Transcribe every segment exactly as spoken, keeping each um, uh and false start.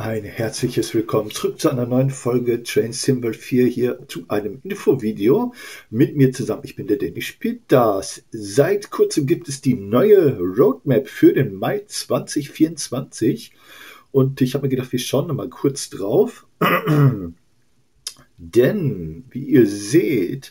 Ein herzliches Willkommen zurück zu einer neuen Folge Train Sim World vier hier zu einem Infovideo mit mir zusammen. Ich bin der Danny, spielt das. Seit kurzem gibt es die neue Roadmap für den Mai zwanzig vierundzwanzig und ich habe mir gedacht, wir schauen noch mal kurz drauf. Denn, wie ihr seht,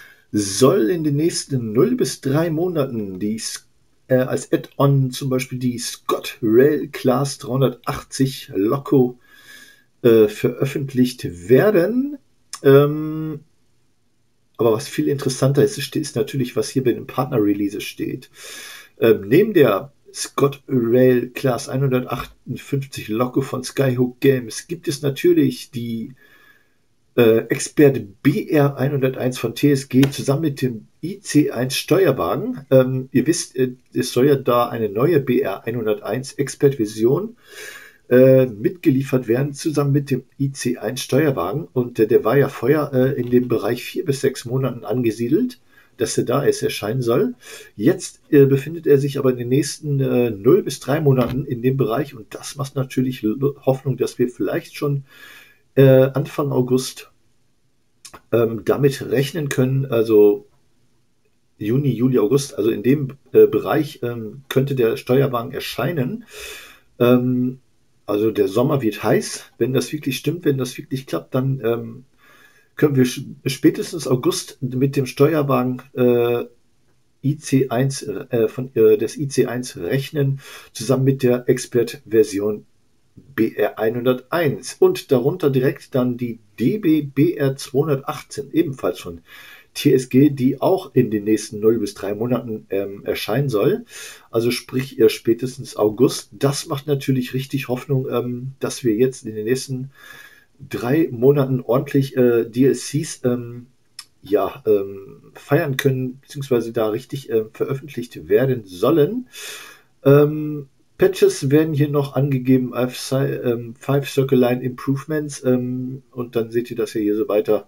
soll in den nächsten null bis drei Monaten die äh, als Add-on zum Beispiel die Scott Rail Class dreihundertachtzig Loco äh, veröffentlicht werden. Ähm, aber was viel interessanter ist, ist natürlich, was hier bei den Partner-Releases steht. Ähm, neben der Scott Rail Class hundertachtundfünfzig Loco von Skyhook Games gibt es natürlich die Äh, Expert B R hunderteins von T S G zusammen mit dem I C eins Steuerwagen. Ähm, ihr wisst, äh, es soll ja da eine neue B R hunderteins Expert-Version äh, mitgeliefert werden, zusammen mit dem I C eins Steuerwagen. Und äh, der war ja vorher äh, in dem Bereich vier bis sechs Monaten angesiedelt, dass er da erst erscheinen soll. Jetzt äh, befindet er sich aber in den nächsten äh, null bis drei Monaten in dem Bereich. Und das macht natürlich Hoffnung, dass wir vielleicht schon Äh, Anfang August ähm, damit rechnen können, also Juni, Juli, August, also in dem äh, Bereich ähm, könnte der Steuerwagen erscheinen. Ähm, also der Sommer wird heiß. Wenn das wirklich stimmt, wenn das wirklich klappt, dann ähm, können wir spätestens August mit dem Steuerwagen äh, I C eins äh, von, äh, des I C eins rechnen, zusammen mit der Expert-Version B R hunderteins und darunter direkt dann die D B B R zweihundertachtzehn, ebenfalls von T S G, die auch in den nächsten null bis drei Monaten ähm, erscheinen soll. Also sprich äh, spätestens August. Das macht natürlich richtig Hoffnung, ähm, dass wir jetzt in den nächsten drei Monaten ordentlich äh, D L Cs ähm, ja, ähm, feiern können, beziehungsweise da richtig äh, veröffentlicht werden sollen. Ähm, Patches werden hier noch angegeben als ähm, Five Circle Line Improvements ähm, und dann seht ihr das ja hier so weiter.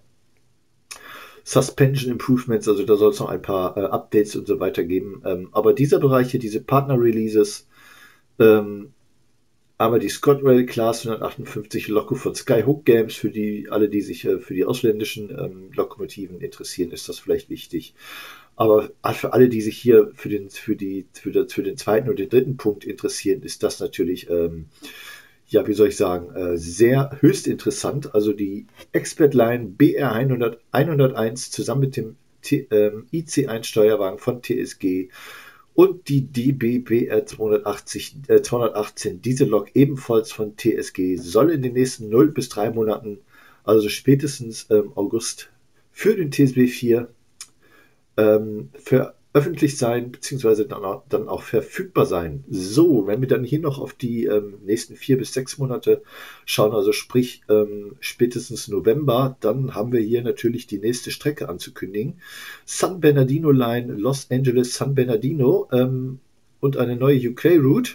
Suspension Improvements, also da soll es noch ein paar äh, Updates und so weiter geben. Ähm, aber dieser Bereich hier, diese Partner-Releases, ähm, aber die Scott Rail Class hundertachtundfünfzig Loco von Skyhook Games, für die alle, die sich äh, für die ausländischen ähm, Lokomotiven interessieren, ist das vielleicht wichtig. Aber für alle, die sich hier für den, für die, für, das, für den zweiten und den dritten Punkt interessieren, ist das natürlich, ähm, ja, wie soll ich sagen, äh, sehr höchst interessant. Also die Expert Line B R hunderteins zusammen mit dem T, ähm, I C eins Steuerwagen von T S G und die D B B R zweihundertachtzig, äh, zweihundertachtzehn, diese Lok ebenfalls von T S G, soll in den nächsten null bis drei Monaten, also spätestens ähm, August, für den T S B vier ähm, veröffentlicht sein, beziehungsweise dann auch, dann auch verfügbar sein. So, wenn wir dann hier noch auf die ähm, nächsten vier bis sechs Monate schauen, also sprich ähm, spätestens November, dann haben wir hier natürlich die nächste Strecke anzukündigen. San Bernardino Line, Los Angeles, San Bernardino ähm, und eine neue U K-Route.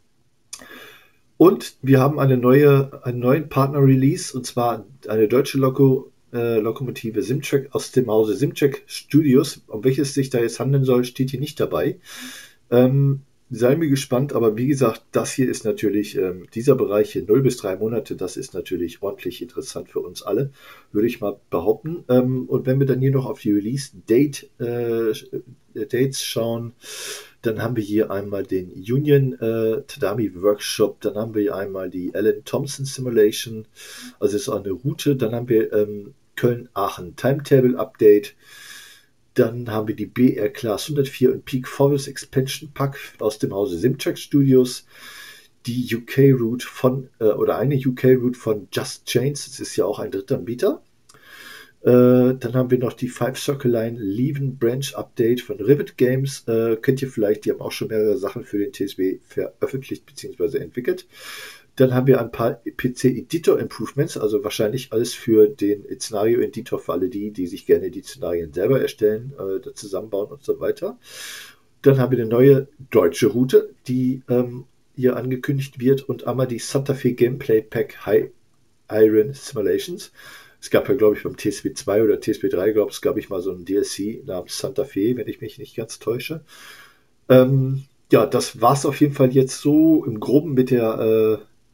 Und wir haben eine neue, einen neuen Partner-Release, und zwar eine deutsche Loko, äh, Lokomotive Simtrack aus dem Hause Simtrack Studios. Um welches sich da jetzt handeln soll, steht hier nicht dabei. Ähm, sei mir gespannt, aber wie gesagt, das hier ist natürlich, ähm, dieser Bereich hier, null bis drei Monate, das ist natürlich ordentlich interessant für uns alle, würde ich mal behaupten. Ähm, und wenn wir dann hier noch auf die Release-Date äh, Dates schauen, dann haben wir hier einmal den Union äh, Tadami Workshop, dann haben wir einmal die Alan Thompson Simulation, also ist auch eine Route, dann haben wir ähm, Köln-Aachen Timetable Update, dann haben wir die B R Class hundertvier und Peak Forest Expansion Pack aus dem Hause Simtrack Studios, die U K-Route von, äh, oder eine U K-Route von Just Chains, das ist ja auch ein dritter Anbieter. Äh, dann haben wir noch die Five Circle Line Leven Branch Update von Rivet Games. Äh, kennt ihr vielleicht, die haben auch schon mehrere Sachen für den T S B veröffentlicht bzw. entwickelt. Dann haben wir ein paar P C-Editor-Improvements, also wahrscheinlich alles für den Szenario-Editor, für alle die, die sich gerne die Szenarien selber erstellen, äh, zusammenbauen und so weiter. Dann haben wir eine neue deutsche Route, die ähm, hier angekündigt wird, und einmal die Santa Fe Gameplay Pack High Iron Simulations. Es gab ja, glaube ich, beim T S B zwei oder T S B drei, glaube ich, gab ich mal so ein D L C namens Santa Fe, wenn ich mich nicht ganz täusche. Ähm, ja, das war es auf jeden Fall jetzt so im Groben mit der äh,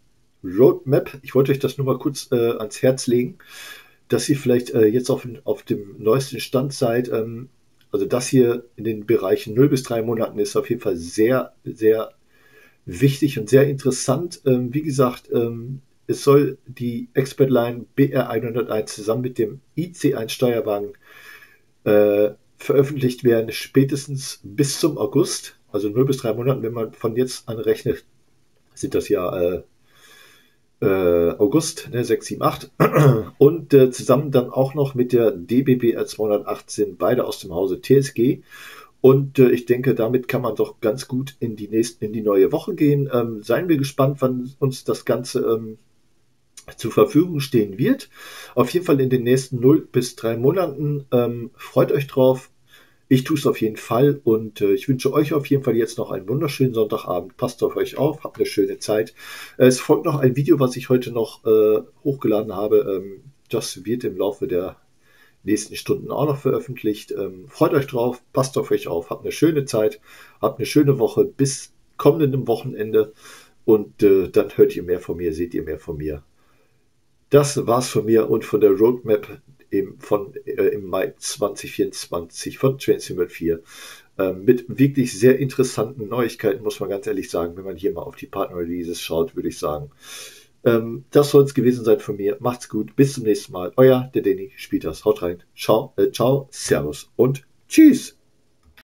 Roadmap. Ich wollte euch das nur mal kurz äh, ans Herz legen, dass ihr vielleicht äh, jetzt auf, auf dem neuesten Stand seid. Ähm, also das hier in den Bereichen null bis drei Monaten ist auf jeden Fall sehr, sehr wichtig und sehr interessant. Ähm, wie gesagt, ähm, es soll die Expertline B R hunderteins zusammen mit dem I C eins Steuerwagen äh, veröffentlicht werden, spätestens bis zum August, also null bis drei Monaten. Wenn man von jetzt an rechnet, sind das ja äh, äh, August, ne, sechs, sieben, acht. Und äh, zusammen dann auch noch mit der D B B R zweihundertachtzehn, beide aus dem Hause T S G. Und äh, ich denke, damit kann man doch ganz gut in die nächste, in die neue Woche gehen. Ähm, seien wir gespannt, wann uns das Ganze ähm, zur Verfügung stehen wird. Auf jeden Fall in den nächsten null bis drei Monaten. Ähm, freut euch drauf. Ich tue es auf jeden Fall und äh, ich wünsche euch auf jeden Fall jetzt noch einen wunderschönen Sonntagabend. Passt auf euch auf, habt eine schöne Zeit. Äh, es folgt noch ein Video, was ich heute noch äh, hochgeladen habe. Ähm, das wird im Laufe der nächsten Stunden auch noch veröffentlicht. Ähm, freut euch drauf, passt auf euch auf, habt eine schöne Zeit, habt eine schöne Woche bis kommenden Wochenende und äh, dann hört ihr mehr von mir, seht ihr mehr von mir. Das war's von mir und von der Roadmap im, von, äh, im Mai zwanzig vierundzwanzig von Trainsimulator vier. Äh, mit wirklich sehr interessanten Neuigkeiten, muss man ganz ehrlich sagen. Wenn man hier mal auf die Partner-Releases schaut, würde ich sagen. Ähm, das soll es gewesen sein von mir. Macht's gut, bis zum nächsten Mal. Euer, der Danny, spielt das. Haut rein. Ciao, äh, ciao, servus und tschüss.